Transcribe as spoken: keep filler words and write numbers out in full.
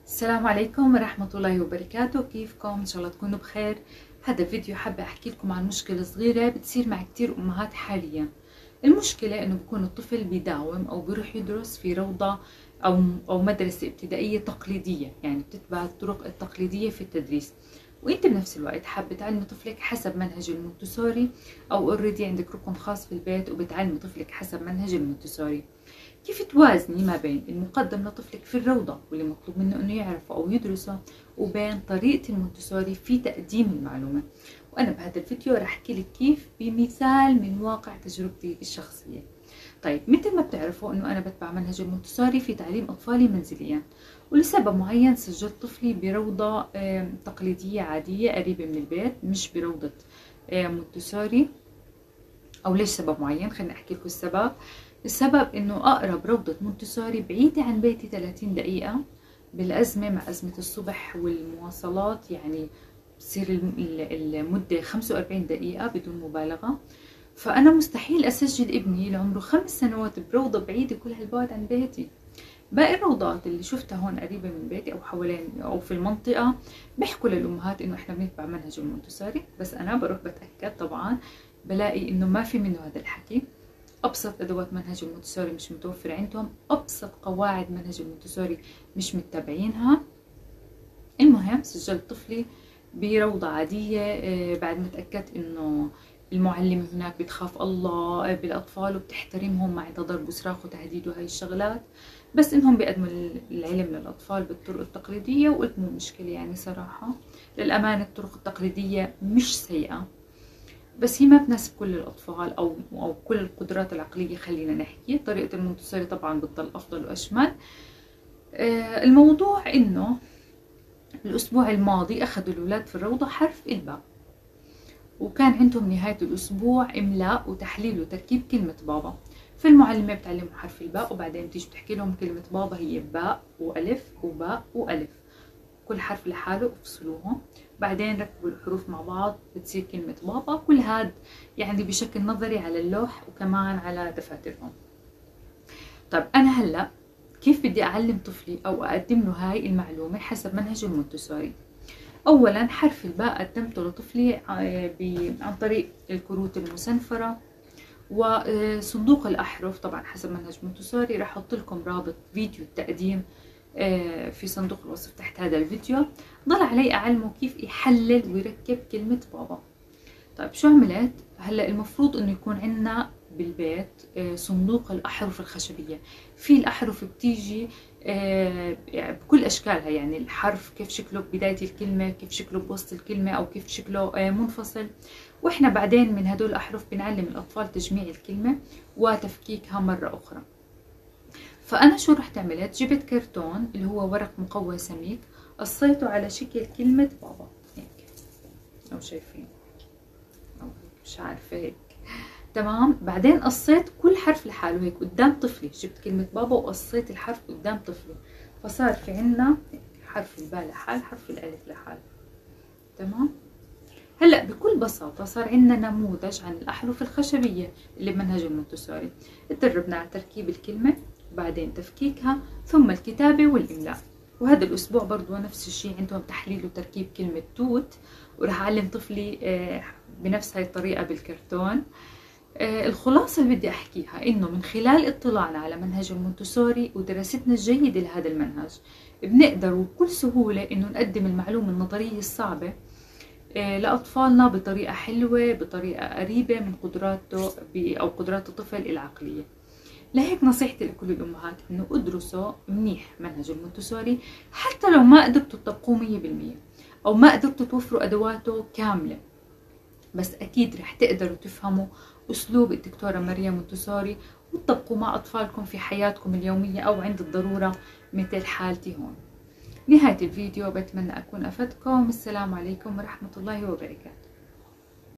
السلام عليكم ورحمة الله وبركاته. كيفكم؟ إن شاء الله تكونوا بخير. هذا فيديو حابة أحكي لكم عن مشكلة صغيرة بتصير مع كتير أمهات حاليا. المشكلة إنه بكون الطفل بيداوم أو بيروح يدرس في روضة أو أو مدرسة ابتدائية تقليدية، يعني بتتبع الطرق التقليدية في التدريس، وانت بنفس الوقت حابة تعلمي طفلك حسب منهج المونتسوري، او اوريدي عندك ركن خاص في البيت وبتعلمي طفلك حسب منهج المونتسوري. كيف توازني ما بين المقدم لطفلك في الروضة واللي مطلوب منه انه يعرفه او يدرسه، وبين طريقة المونتسوري في تقديم المعلومة؟ وانا بهذا الفيديو راح احكي لك كيف بمثال من واقع تجربتي الشخصية. طيب، مثل ما بتعرفوا انه انا بتبع منهج المونتسوري في تعليم اطفالي منزليا، ولسبب معين سجلت طفلي بروضة تقليدية عادية قريبة من البيت، مش بروضة مونتسوري. او ليش سبب معين؟ خليني احكي لكم السبب. السبب انه اقرب روضة مونتسوري بعيدة عن بيتي ثلاثين دقيقة، بالازمة مع ازمة الصبح والمواصلات يعني بتصير المدة خمسة وأربعين دقيقة بدون مبالغة. فانا مستحيل اسجل ابني اللي عمره خمس سنوات بروضة بعيدة كل هالبعد عن بيتي. باقي الروضات اللي شفتها هون قريبة من بيتي او حوالين او في المنطقة بيحكوا للامهات انه احنا بنتبع منهج المونتسوري، بس انا بروح بتأكد طبعا، بلاقي انه ما في منه هذا الحكي. ابسط ادوات منهج المونتسوري مش متوفرة عندهم، ابسط قواعد منهج المونتسوري مش متبعينها. المهم سجلت طفلي بروضة عادية بعد ما تأكدت انه المعلمة هناك بتخاف الله بالاطفال وبتحترمهم، ما عندها ضرب وصراخ وتهديد وهي الشغلات، بس انهم بيقدموا العلم للاطفال بالطرق التقليدية، وقلت مو مشكلة يعني صراحة. للامانة الطرق التقليدية مش سيئة، بس هي ما بتناسب كل الاطفال او او كل القدرات العقلية. خلينا نحكي طريقة المونتسوري طبعا بتضل افضل واشمل. آه الموضوع انه الاسبوع الماضي اخذوا الاولاد في الروضة حرف الباء، وكان عندهم نهاية الاسبوع املاء وتحليل وتركيب كلمة بابا. فالمعلمة بتعلمهم حرف الباء، وبعدين بتيجي بتحكي لهم كلمة بابا هي باء والف وباء والف، كل حرف لحاله افصلوهم، بعدين ركبوا الحروف مع بعض بتصير كلمة بابا. كل هاد يعني بشكل نظري على اللوح وكمان على دفاترهم. طب أنا هلأ كيف بدي أعلم طفلي أو أقدم له هاي المعلومة حسب منهج المونتسوري؟ أولا حرف الباء قدمته لطفلي عن طريق الكروت المسنفرة وصندوق الأحرف، طبعا حسب منهج مونتسوري. راح أحط لكم رابط فيديو التقديم في صندوق الوصف تحت هذا الفيديو. ضل علي أعلمه كيف يحلل ويركب كلمة بابا. طيب شو عملت؟ هلا المفروض انه يكون عندنا بالبيت صندوق الأحرف الخشبية. في الأحرف بتيجي بكل أشكالها، يعني الحرف كيف شكله ببداية الكلمة، كيف شكله بوسط الكلمة، أو كيف شكله منفصل. وإحنا بعدين من هدول الأحرف بنعلم الأطفال تجميع الكلمة وتفكيكها مرة أخرى. فأنا شو رحت عملت؟ جبت كرتون اللي هو ورق مقوى سميك، قصيته على شكل كلمة بابا هيك، لو شايفين أو مش عارفة هيك، تمام. بعدين قصيت كل حرف لحاله هيك قدام طفلي، جبت كلمة بابا وقصيت الحرف قدام طفلي، فصار في عنا حرف الباء لحال، حرف الألف لحال، تمام. هلا بكل بساطة صار عندنا نموذج عن الأحرف الخشبية اللي بمنهج المونتسوري. تدربنا على تركيب الكلمة، بعدين تفكيكها، ثم الكتابة والإملاء. وهذا الأسبوع برضو نفس الشيء عندهم تحليل وتركيب كلمة توت، وراح أعلم طفلي بنفس هاي الطريقة بالكرتون. الخلاصة اللي بدي أحكيها إنه من خلال اطلاعنا على منهج المونتسوري ودراستنا الجيدة لهذا المنهج بنقدر بكل سهولة إنه نقدم المعلومة النظرية الصعبة لأطفالنا بطريقة حلوة، بطريقة قريبة من قدراته أو قدرات الطفل العقلية. لهيك نصيحتي لكل الأمهات إنه ادرسوا منيح منهج المونتسوري، حتى لو ما قدرتوا تطبقوه مية بالمية أو ما قدرتوا توفروا أدواته كاملة، بس أكيد رح تقدروا تفهموا أسلوب الدكتورة مريم مونتسوري وتطبقوا مع أطفالكم في حياتكم اليومية أو عند الضرورة مثل حالتي هون. نهاية الفيديو بتمنى أكون أفدتكم. السلام عليكم ورحمة الله وبركاته.